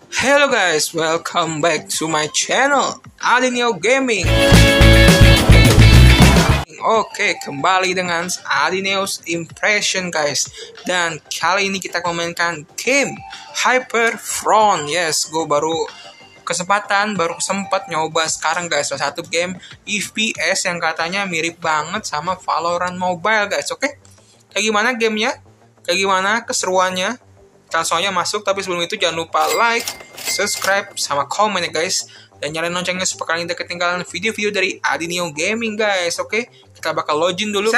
Hello guys, welcome back to my channel Adineo Gaming. Oke, kembali dengan Adineo's Impression guys. Dan kali ini kita memainkan game Hyperfront. Yes, gue baru sempat nyoba sekarang guys. Salah satu game FPS yang katanya mirip banget sama Valorant Mobile guys. Oke, kayak gimana gamenya? Kayak gimana keseruannya? Langsung aja masuk, tapi sebelum itu jangan lupa like, subscribe, sama komen ya guys. Dan nyalain loncengnya supaya kalian tidak ketinggalan video-video dari Adineo Gaming guys. Oke, kita bakal login dulu.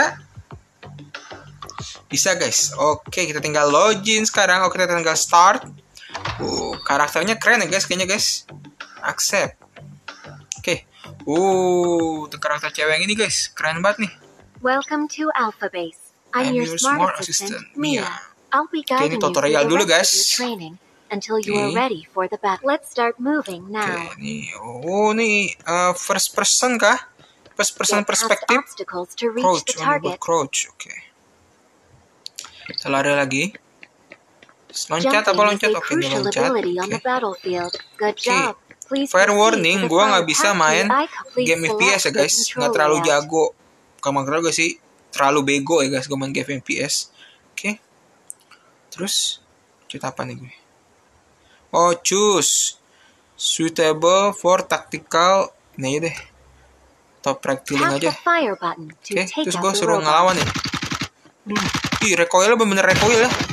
Bisa guys. Oke, kita tinggal login sekarang. Oke, kita tinggal start. Karakternya keren ya guys, kayaknya guys. Accept. Oke. Tuh karakter cewek yang ini guys, keren banget nih. Welcome to Alpha Base. I'm your smart assistant, Mia. I'll be guiding you through the dulu rest guys. of your training until you are ready for the battle. Let's start moving now. Oke, nih. Nih first person kah? First person perspektif. Obstacles to reach the target. Crouch. Oke. Kita lari lagi. Loncat apa loncat? Oke, ini loncat. Oke. Fair warning, gue nggak bisa main game FPS ya guys. Nggak terlalu jago. Kamar gue sih terlalu bego ya guys. Gue main game FPS. Oke. Terus cerita apa nih gue? Choose suitable for tactical. Ini deh. Top practicing aja. Oke, terus gue suruh ngelawan ya. Recoil bener recoil ya.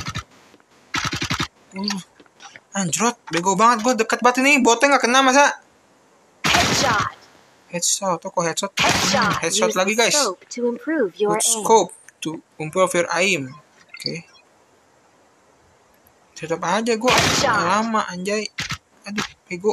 Anjrot, bego banget gue, deket banget ini. Botnya gak kena masa. Headshot, kok headshot? Headshot lagi guys. Scope to improve your aim. Oke. Tetap aja gue lama anjay. Aduh, bego.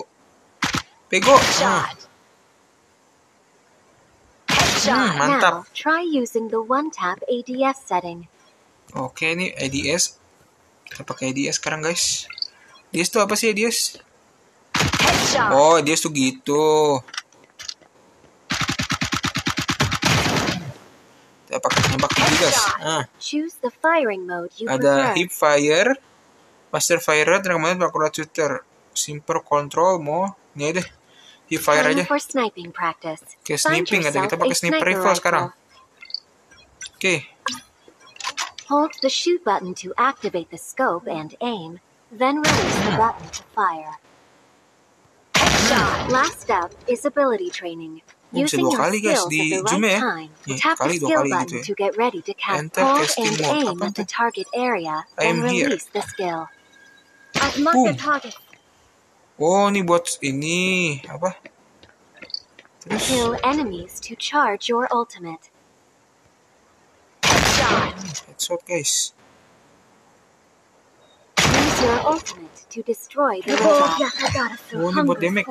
Mantap. Try using the one tap ADS setting. Oke, ini ADS. Kita pakai ADS sekarang guys. ADS tuh apa sih ADS? ADS tuh gitu. Kita pakai tembak dulu guys. Choose the firing mode you ada prefer. hip fire, faster fire rate, recommended accurate shooter, simple control, mau ini deh hip fire aja. Oke, sniping ada, kita pakai sniper rifle sekarang. Oke. Hold the shoot button to activate the scope and aim, then release the button to fire. Last up is ability training. Using your skills at the right time, tap the skill button to get ready to cast. Hold and aim at the target area, then release the skill. I've marked the target. Ini buat ini apa? Terus kill enemies to charge your ultimate. Headshot guys. Use your ultimate to destroy the robot. Ini buat damage.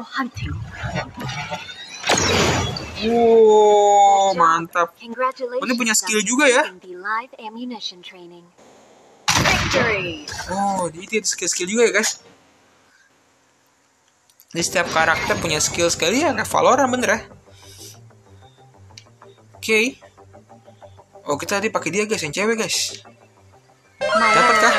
Mantap. Ini punya skill juga ya. Itu skill juga ya guys. Jadi setiap karakter punya skill sekali ya, kayak Valorant bener ya. Oke. Kita tadi pakai dia guys, yang cewek guys. Dapat kah?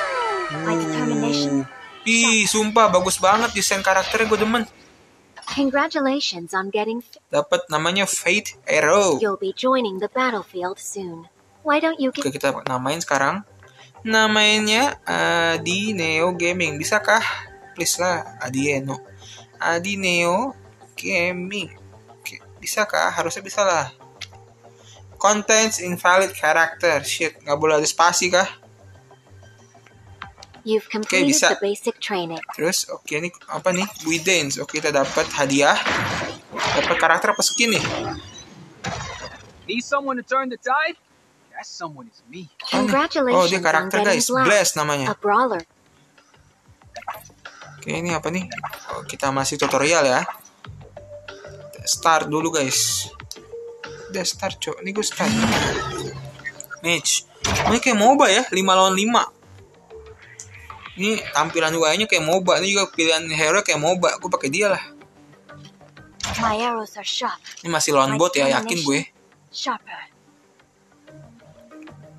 Sumpah bagus banget desain karakternya, gue demen. Congratulations on getting. Dapat namanya Fate Arrow. You'll be joining the battlefield soon. Why don't you Oke, kita namain sekarang. Namanya Adineo Gaming. Bisakah? Please lah, Adineo Gaming. Oke, bisakah? Harusnya bisa lah. Contains invalid character. Shit, nggak boleh ada spasi kah? You've completed bisa. The basic training. Terus, ini apa nih? Widens. Kita dapat hadiah. Dapat karakter apa skin nih? Need someone to turn the tide? That someone is me. Congratulations dia karakter guys. Blast namanya. A brawler. Ini apa nih? Kita masih tutorial ya. Start dulu guys. Udah start cok. Ini gue start. Match. Ini kayak MOBA ya. 5 lawan 5. Ini tampilan UI-nya kayak MOBA. Ini juga pilihan hero kayak MOBA. Gue pakai dia lah. Ini masih lawan bot ya, yakin gue.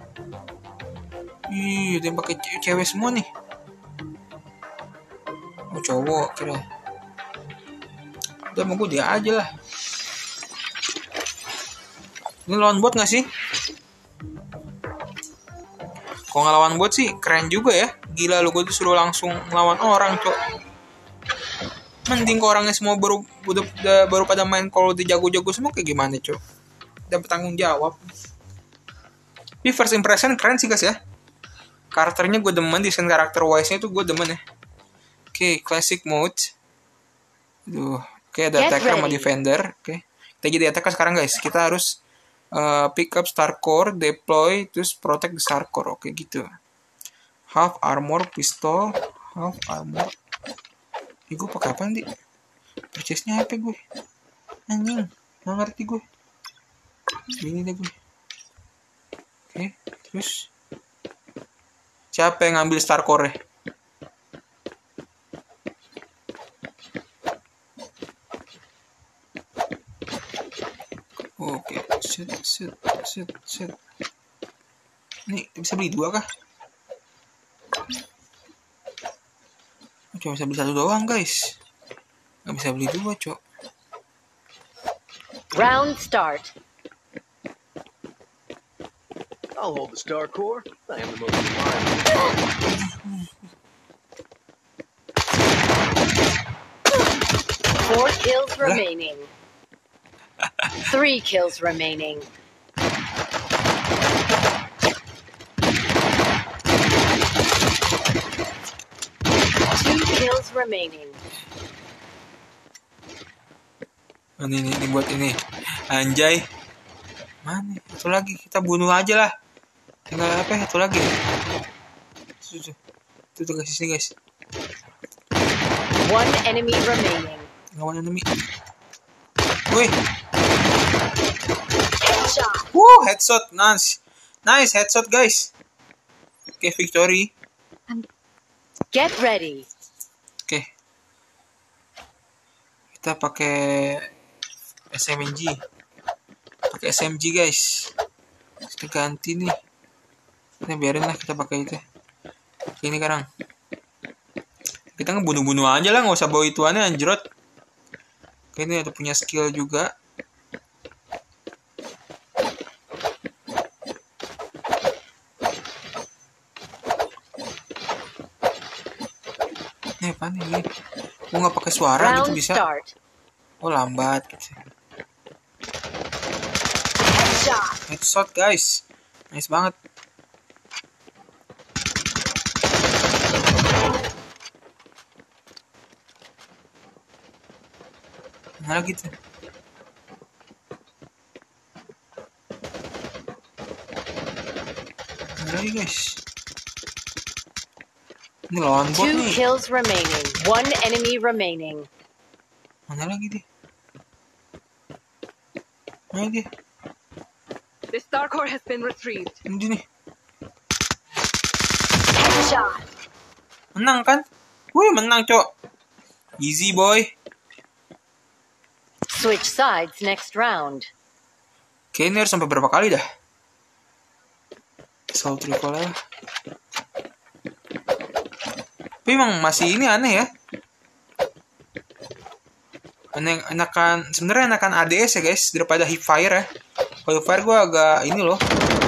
Dia pakai cewek semua nih. Oh cowok kira. Udah mau gue dia aja lah. Ini lawan bot gak sih? Kalau ngelawan bot sih keren juga ya. Gila lu, gue disuruh langsung ngelawan orang cok. Mending ke orangnya semua baru pada main, kalau udah jago-jago semua kayak gimana cok. Udah bertanggung jawab. Tapi first impression keren sih guys ya. Karakternya gue demen, desain karakter wise-nya itu gue demen ya. Oke, classic mode. Duh, oke ada attacker sama defender. Oke. Kita jadi attacker sekarang guys. Kita harus pick up star core, deploy, terus protect the star core. Oke gitu. Half armor pistol, half armor. Gue pakai apa nih? Purchase-nya apa gue? Anjing, nggak ngerti gue. Ini deh gue. Oke, terus siapa yang ngambil star core-nya? Oke, set. Ini bisa beli 2 kah? Cuma bisa beli 1 doang guys. Nggak bisa beli 2 cok. Round start. I'll hold the star core. I am the most reliable. 4 kills remaining. 3 kills remaining. 2 kills remaining. Ini buat ini. Anjay. Mana? Satu lagi. Kita bunuh aja lah. Tinggal apa ya? Satu lagi. Itu guys, sini guys. 1 enemy remaining. One enemy. Wih. Headshot. Headshot. Nice headshot guys. Oke, victory. Get ready. Oke. Kita pakai SMG. Pakai SMG guys. Kita ganti nih. Ini biarin lah, kita pakai itu. Ini sekarang. Kita ngebunuh-bunuh aja lah, nggak usah bawa ituannya anjrot. Oke, ini ada punya skill juga. Ini apa nih? Gue nggak pakai suara gitu bisa. Oh lambat gitu. Headshot guys. Nice banget. Mana gitu? Mana lagi guys? Ini lawan bot nih. 2 kills remaining. 1 enemy remaining. Mana lagi dia? Mana dia? The star core has been retrieved. Ini nih. Headshot. Menang kan? Wih, menang cok. Easy boy. Switch sides next round. Oke, ini harus sampai berapa kali dah? Assault rifle lah. Tapi emang masih ini aneh ya. Sebenarnya enakan ADS ya guys daripada hipfire ya. Kalau hipfire gue agak ini loh.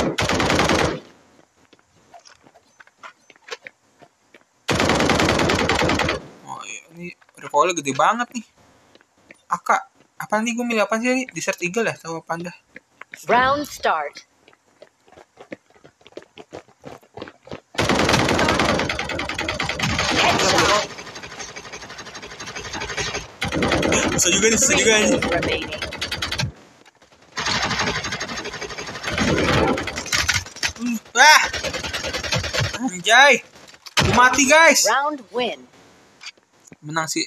Oh iya, ini recoilnya gede banget nih. Apa nih gue milih apa sih? Desert Eagle ya, sama Panda. Round start. Headshot. Susah juga nih. Anjay. Mati guys. Round win. Menang sih.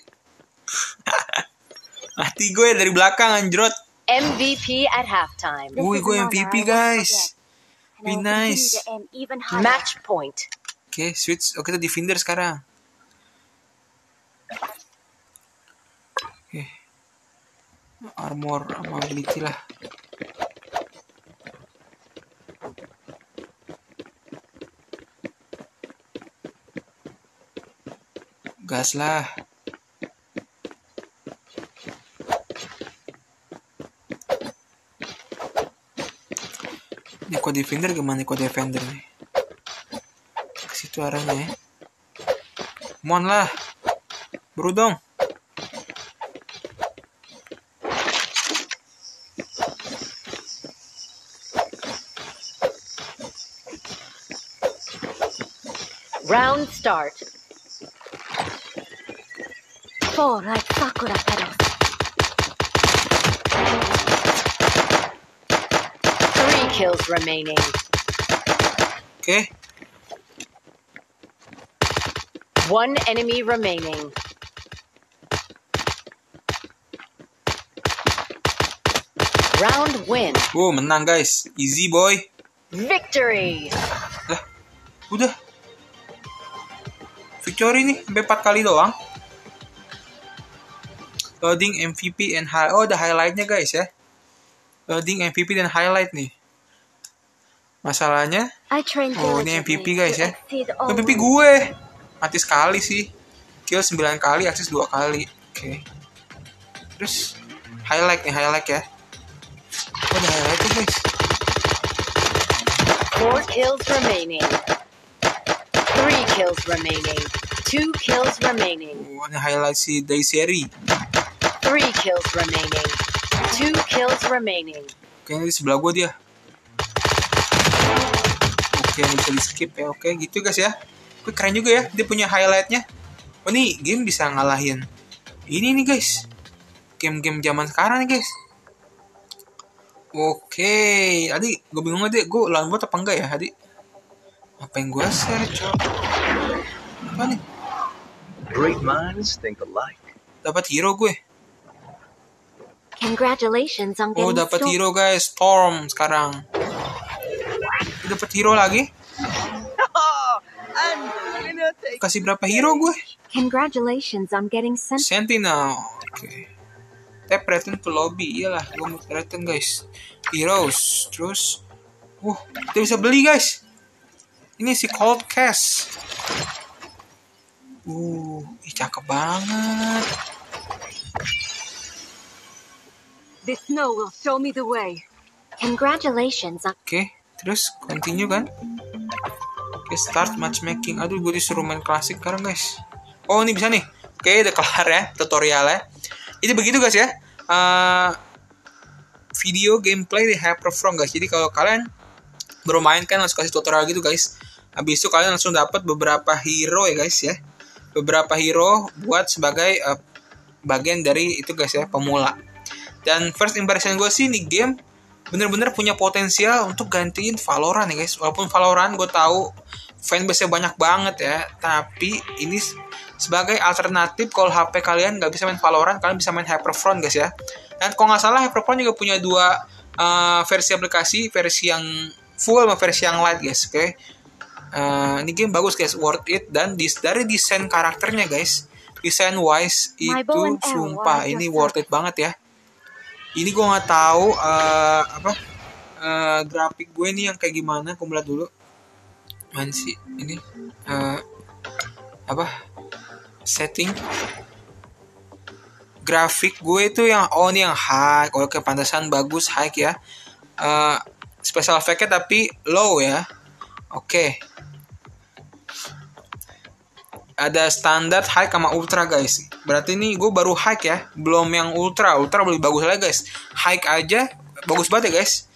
Mati gue dari belakang anjrot. MVP at halftime. Wih, gue MVP guys. Be nice. Match point. Oke, switch. Oke, kita defender sekarang. Oke. Armor sama ability lah. Gas lah. Eco Defender gimana Eco Defender nih? Ke situ arahnya ya. Mohon lah. Buru dong. Round start. 4 like sakura petals. 3 kills remaining. Oke. 1 enemy remaining. Round win. Menang guys. Easy boy. Victory. Lah, udah. Victory nih, sampai 4 kali doang. Loading MVP and highlight. Oh, ada highlightnya guys ya. Loading MVP dan highlight nih. Masalahnya, ini MVP guys ya. MVP gue. Mati sekali sih. Kill 9 kali, akses 2 kali. Oke. Terus, highlight nih, highlight ya. Oh, ada highlight tuh guys. 4 kills remaining. 3 kills remaining. 2 kills remaining. Ini highlight si dari seri. 3 kills remaining. 2 kills remaining. Kayaknya di sebelah gue dia. Oke, ini bisa di skip ya. Oke, gitu guys ya. Oke, keren juga ya. Dia punya highlightnya. Oh, nih game bisa ngalahin. Ini nih guys. Game-game zaman sekarang nih guys. Oke, tadi gue bingung aja. Gue lawan bot apa enggak ya tadi? Apa yang gue share, cok? Apa nih? Great minds think alike. Dapat hero gue. Congratulations on getting dapat hero guys, Storm sekarang. Dapat hero lagi. Kasih berapa hero gue? Congratulations on getting Sentinel. Oke. Tap return to lobby. Iyalah, gue mau return guys. Heroes. Terus kita bisa beli guys. Ini si Cold Cash. Cakep banget. The snow will show me the way. Congratulations. Oke, terus continue kan? Oke, start matchmaking. Aduh, gue disuruh main klasik sekarang guys. Oh, ini bisa nih. Oke, udah kelar ya tutorialnya. Jadi begitu guys ya. Video gameplay di Hyperfront guys. Jadi kalau kalian baru main kan langsung kasih tutorial gitu guys. Habis itu kalian langsung dapat beberapa hero ya guys ya. Beberapa hero buat sebagai bagian dari itu guys ya, pemula. Dan first impression gue sih nih game bener-bener punya potensial untuk gantiin Valorant ya guys. Walaupun Valorant gue tahu fanbase-nya banyak banget ya, tapi ini sebagai alternatif kalau HP kalian nggak bisa main Valorant, kalian bisa main Hyperfront guys ya. Dan kalau nggak salah Hyperfront juga punya 2 versi aplikasi, versi yang full sama versi yang light guys. Oke. Ini game bagus guys, worth it. Dan dari desain karakternya guys, desain wise itu sumpah ini worth it banget ya. Ini gue nggak tahu grafik gue nih yang kayak gimana. Aku lihat dulu. Man sih ini setting grafik gue itu yang ini yang high. Oke, pantasan bagus high ya. Special effect-nya tapi low ya. Oke. Ada standar high sama ultra guys. Berarti ini gue baru high ya, belum yang ultra. Ultra lebih bagus lagi guys. High aja bagus banget ya guys.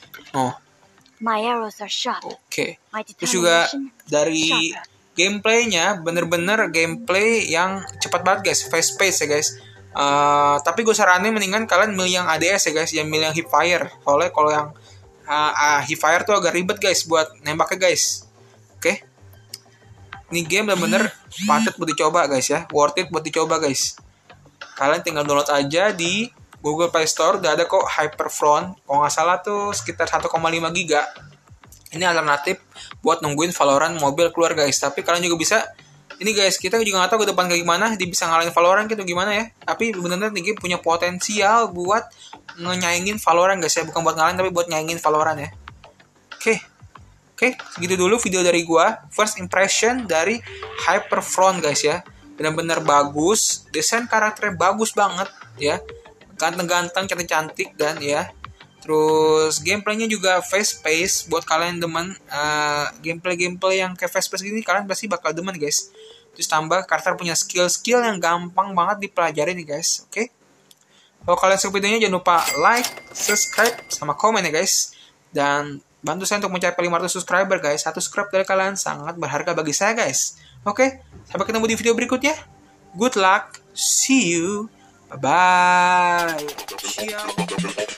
Oke. Terus juga dari gameplaynya bener-bener gameplay yang cepat banget guys, fast pace ya guys. Tapi gue saranin mendingan kalian milih yang ADS ya guys, yang milih yang hipfire. Soalnya kalau yang hipfire tuh agak ribet guys buat nembaknya guys. Oke. Ini game bener-bener patut buat dicoba guys ya, worth it buat dicoba guys. Kalian tinggal download aja di Google Play Store, udah ada kok Hyperfront. Kalau nggak salah tuh sekitar 1,5 GB. Ini alternatif buat nungguin Valorant mobile keluar guys. Tapi kalian juga bisa, ini guys, kita juga nggak tahu ke depan kayak gimana, dia bisa ngalahin Valorant gitu gimana ya. Tapi bener-bener ini game punya potensial buat nyaingin Valorant guys ya, bukan buat ngalahin tapi buat nyaingin Valorant ya. Oke, segitu dulu video dari gua. First impression dari Hyperfront guys ya. Benar-benar bagus, desain karakternya bagus banget ya. Ganteng-ganteng, cantik-cantik dan ya. Terus gameplaynya juga fast pace. Buat kalian demen gameplay yang kayak fast pace gini, kalian pasti bakal demen guys. Terus tambah karakter punya skill yang gampang banget dipelajari nih guys. Oke. Kalau kalian suka videonya jangan lupa like, subscribe, sama komen ya guys. Dan bantu saya untuk mencapai 500 subscriber guys. 1 subscribe dari kalian sangat berharga bagi saya guys. Oke, sampai ketemu di video berikutnya. Good luck, see you, bye bye. Ciao.